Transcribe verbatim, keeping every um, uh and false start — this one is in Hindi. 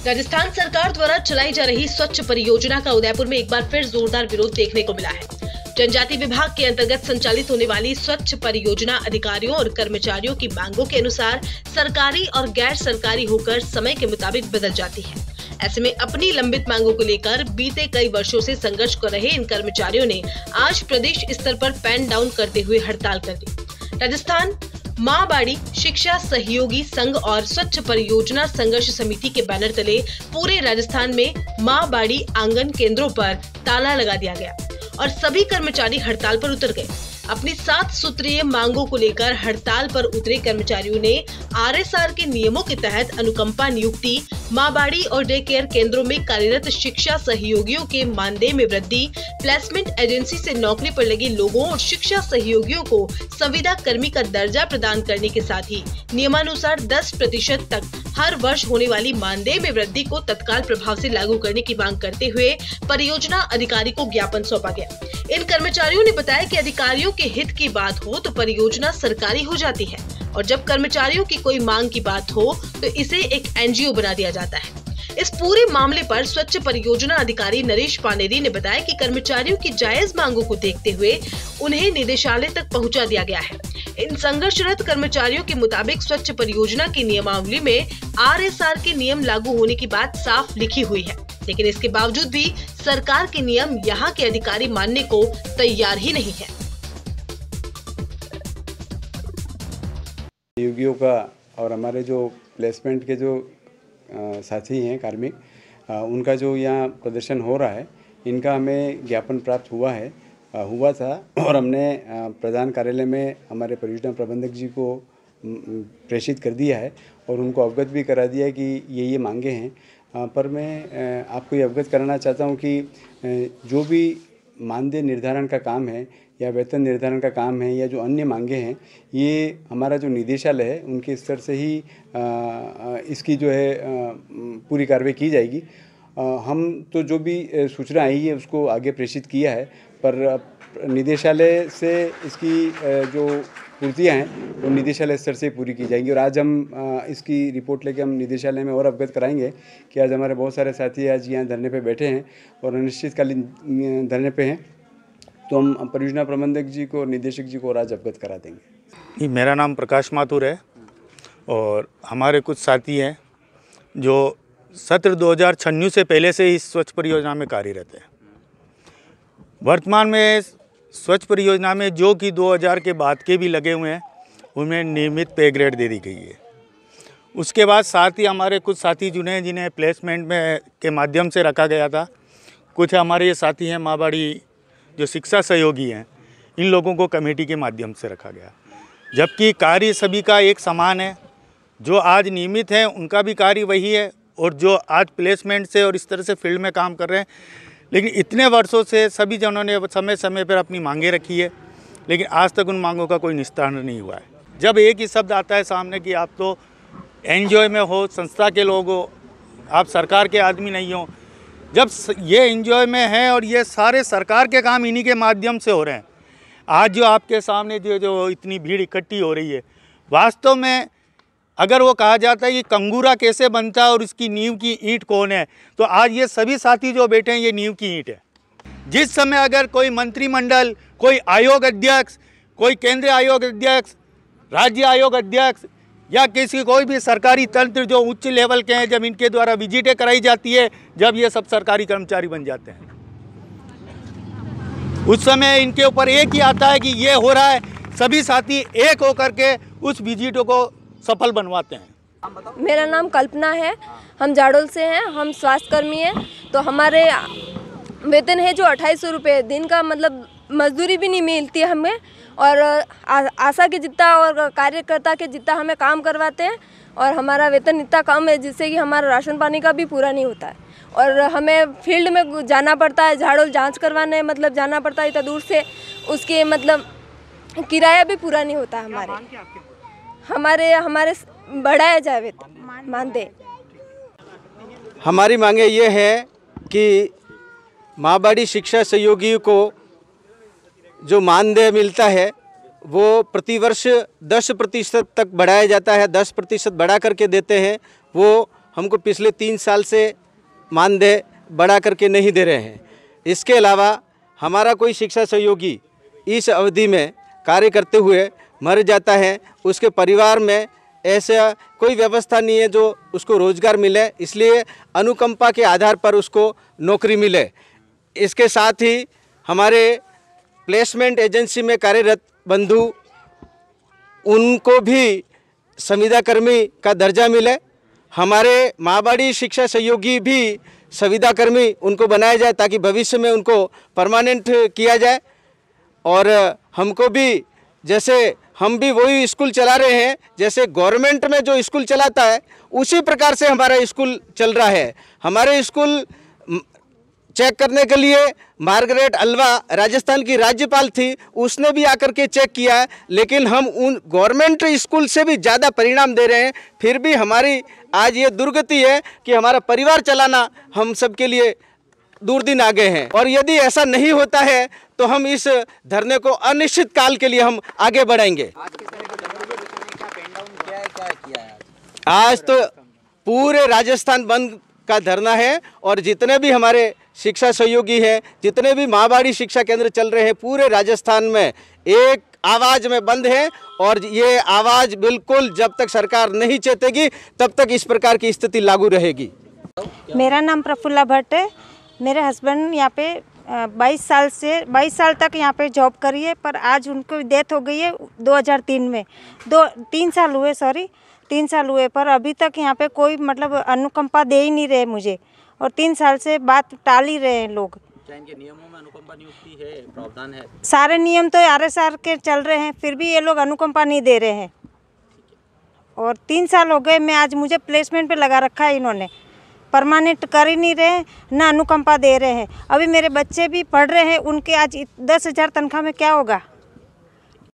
राजस्थान सरकार द्वारा चलाई जा रही स्वच्छ परियोजना का उदयपुर में एक बार फिर जोरदार विरोध देखने को मिला है। जनजाति विभाग के अंतर्गत संचालित होने वाली स्वच्छ परियोजना अधिकारियों और कर्मचारियों की मांगों के अनुसार सरकारी और गैर सरकारी होकर समय के मुताबिक बदल जाती है। ऐसे में अपनी लंबित मांगों को लेकर बीते कई वर्षों से संघर्ष कर रहे इन कर्मचारियों ने आज प्रदेश स्तर पर पेन डाउन करते हुए हड़ताल कर दी। राजस्थान माँ बाड़ी शिक्षा सहयोगी संघ और स्वच्छ परियोजना संघर्ष समिति के बैनर तले पूरे राजस्थान में माँ बाड़ी आंगन केंद्रों पर ताला लगा दिया गया और सभी कर्मचारी हड़ताल पर उतर गए। अपनी सात सूत्रीय मांगों को लेकर हड़ताल पर उतरे कर्मचारियों ने आरएसआर के नियमों के तहत अनुकंपा नियुक्ति, माँ बाड़ी और डे केयर केंद्रों में कार्यरत शिक्षा सहयोगियों के मानदेय में वृद्धि, प्लेसमेंट एजेंसी से नौकरी पर लगे लोगों और शिक्षा सहयोगियों को संविदा कर्मी का दर्जा प्रदान करने के साथ ही नियमानुसार दस प्रतिशत तक हर वर्ष होने वाली मानदेय में वृद्धि को तत्काल प्रभाव से लागू करने की मांग करते हुए परियोजना अधिकारी को ज्ञापन सौंपा गया। इन कर्मचारियों ने बताया कि अधिकारियों के हित की बात हो तो परियोजना सरकारी हो जाती है और जब कर्मचारियों की कोई मांग की बात हो तो इसे एक एनजीओ बना दिया जाता है। इस पूरे मामले पर स्वच्छ परियोजना अधिकारी नरेश पानेरी ने बताया कि कर्मचारियों की जायज मांगों को देखते हुए उन्हें निदेशालय तक पहुंचा दिया गया है। इन संघर्षरत कर्मचारियों के मुताबिक स्वच्छ परियोजना की नियमावली में आरएसआर के नियम लागू होने की बात साफ लिखी हुई है, लेकिन इसके बावजूद भी सरकार के नियम यहाँ के अधिकारी मानने को तैयार ही नहीं है। सहयोगियों का और हमारे जो प्लेसमेंट के जो आ, साथी हैं कार्मिक, आ, उनका जो यहाँ प्रदर्शन हो रहा है, इनका हमें ज्ञापन प्राप्त हुआ है आ, हुआ था और हमने आ, प्रधान कार्यालय में हमारे परियोजना प्रबंधक जी को प्रेषित कर दिया है और उनको अवगत भी करा दिया है कि ये ये मांगे हैं। आ, पर मैं आ, आपको ये अवगत कराना चाहता हूँ कि आ, जो भी मानदेय निर्धारण का काम है या वेतन निर्धारण का काम है या जो अन्य मांगे हैं, ये हमारा जो निदेशालय है उनके स्तर से ही आ, इसकी जो है आ, पूरी कार्रवाई की जाएगी। आ, हम तो जो भी सूचना आई है उसको आगे प्रेषित किया है, पर निदेशालय से इसकी जो पूर्तियाँ हैं वो निदेशालय स्तर से पूरी की जाएंगी और आज हम आ, इसकी रिपोर्ट लेके हम निदेशालय में और अवगत कराएंगे कि आज हमारे बहुत सारे साथी आज यहाँ धरने पे बैठे हैं और अनिश्चितकालीन धरने पे हैं, तो हम परियोजना प्रबंधक जी को, निदेशक जी को आज अवगत करा देंगे। मेरा नाम प्रकाश माथुर है और हमारे कुछ साथी हैं जो सत्र दो हज़ार छन्नू से पहले से इस स्वच्छ परियोजना में कार्यरत है। वर्तमान में स्वच्छ परियोजना में जो कि दो हज़ार के बाद के भी लगे हुए हैं उनमें नियमित पे ग्रेड दे दी गई है। उसके बाद साथ ही हमारे कुछ साथी जुड़े हैं जिन्हें प्लेसमेंट में के माध्यम से रखा गया था। कुछ हमारे ये साथी हैं माँ बाड़ी जो शिक्षा सहयोगी हैं, इन लोगों को कमेटी के माध्यम से रखा गया, जबकि कार्य सभी का एक समान है। जो आज नियमित हैं उनका भी कार्य वही है और जो आज प्लेसमेंट से और इस तरह से फील्ड में काम कर रहे हैं, लेकिन इतने वर्षों से सभी जनों ने समय समय पर अपनी मांगें रखी है, लेकिन आज तक उन मांगों का कोई निस्तारण नहीं हुआ है। जब एक ही शब्द आता है सामने कि आप तो एनजीओ में हो, संस्था के लोग हो, आप सरकार के आदमी नहीं हो, जब ये एनजीओ में हैं और ये सारे सरकार के काम इन्हीं के माध्यम से हो रहे हैं। आज जो आपके सामने जो जो इतनी भीड़ इकट्ठी हो रही है, वास्तव में अगर वो कहा जाता है कि कंगूरा कैसे बनता है और इसकी नींव की ईंट कौन है, तो आज ये सभी साथी जो बैठे हैं ये नींव की ईंट है। जिस समय अगर कोई मंत्रिमंडल, कोई आयोग अध्यक्ष, कोई केंद्रीय आयोग अध्यक्ष, राज्य आयोग अध्यक्ष या किसी कोई भी सरकारी तंत्र जो उच्च लेवल के हैं, जब इनके द्वारा विजिटें कराई जाती है, जब ये सब सरकारी कर्मचारी बन जाते हैं, उस समय इनके ऊपर एक ही आता है कि ये हो रहा है, सभी साथी एक होकर के उस विजिटों को सफल बनवाते हैं। मेरा नाम कल्पना है, हम जाडोल से हैं, हम स्वास्थ्य कर्मी हैं। तो हमारे वेतन है जो अट्ठाईस सौ रुपये दिन का, मतलब मजदूरी भी नहीं मिलती है हमें और आ, आशा के जितना और कार्यकर्ता के जितना हमें काम करवाते हैं और हमारा वेतन इतना कम है जिससे कि हमारा राशन पानी का भी पूरा नहीं होता है और हमें फील्ड में जाना पड़ता है, झाड़ोल जांच करवाने मतलब जाना पड़ता है इतना दूर से, उसके मतलब किराया भी पूरा नहीं होता है हमारे हमारे हमारे बढ़ाया जाए वेतन मानदेय। हमारी मांगे ये है कि माँ बाड़ी शिक्षा सहयोगी को जो मानदेय मिलता है वो प्रतिवर्ष दस प्रतिशत तक बढ़ाया जाता है, दस प्रतिशत बढ़ा करके देते हैं। वो हमको पिछले तीन साल से मानदेय बढ़ा करके नहीं दे रहे हैं। इसके अलावा हमारा कोई शिक्षा सहयोगी इस अवधि में कार्य करते हुए मर जाता है, उसके परिवार में ऐसा कोई व्यवस्था नहीं है जो उसको रोज़गार मिले, इसलिए अनुकंपा के आधार पर उसको नौकरी मिले। इसके साथ ही हमारे प्लेसमेंट एजेंसी में कार्यरत बंधु, उनको भी संविदा कर्मी का दर्जा मिले। हमारे माहबाड़ी शिक्षा सहयोगी भी संविदा कर्मी उनको बनाया जाए ताकि भविष्य में उनको परमानेंट किया जाए। और हमको भी, जैसे हम भी वही स्कूल चला रहे हैं, जैसे गवर्नमेंट में जो स्कूल चलाता है उसी प्रकार से हमारा स्कूल चल रहा है। हमारे स्कूल चेक करने के लिए मार्गरेट अल्वा राजस्थान की राज्यपाल थी, उसने भी आकर के चेक किया, लेकिन हम उन गवर्नमेंट स्कूल से भी ज़्यादा परिणाम दे रहे हैं। फिर भी हमारी आज ये दुर्गति है कि हमारा परिवार चलाना हम सब के लिए दूरदीन आ गए हैं। और यदि ऐसा नहीं होता है तो हम इस धरने को अनिश्चित काल के लिए हम आगे बढ़ाएंगे। आज तो पूरे राजस्थान बंद का धरना है और जितने भी हमारे शिक्षा सहयोगी हैं, जितने भी माहबाड़ी शिक्षा केंद्र चल रहे हैं, पूरे राजस्थान में एक आवाज़ में बंद है। और ये आवाज़ बिल्कुल जब तक सरकार नहीं चेतेगी तब तक इस प्रकार की स्थिति लागू रहेगी। मेरा नाम प्रफुल्ला भट्ट है। मेरे हस्बैंड यहाँ पे बाईस साल से बाईस साल तक यहाँ पे जॉब करी है, पर आज उनको डेथ हो गई है दो हज़ार तीन में। दो तीन साल हुए सॉरी तीन साल हुए पर अभी तक यहाँ पे कोई मतलब अनुकंपा दे ही नहीं रहे मुझे, और तीन साल से बात टाल ही रहे हैं लोग। क्या इनके नियमों में अनुकंपा नियुक्ति है, प्रावधान है? सारे नियम तो आर एस आर के चल रहे हैं, फिर भी ये लोग अनुकंपा नहीं दे रहे हैं। और तीन साल हो गए, मैं आज मुझे प्लेसमेंट पे लगा रखा है, इन्होंने परमानेंट कर ही नहीं रहे, ना अनुकंपा दे रहे हैं। अभी मेरे बच्चे भी पढ़ रहे हैं, उनके आज दस हज़ार तनख्वाह में क्या होगा।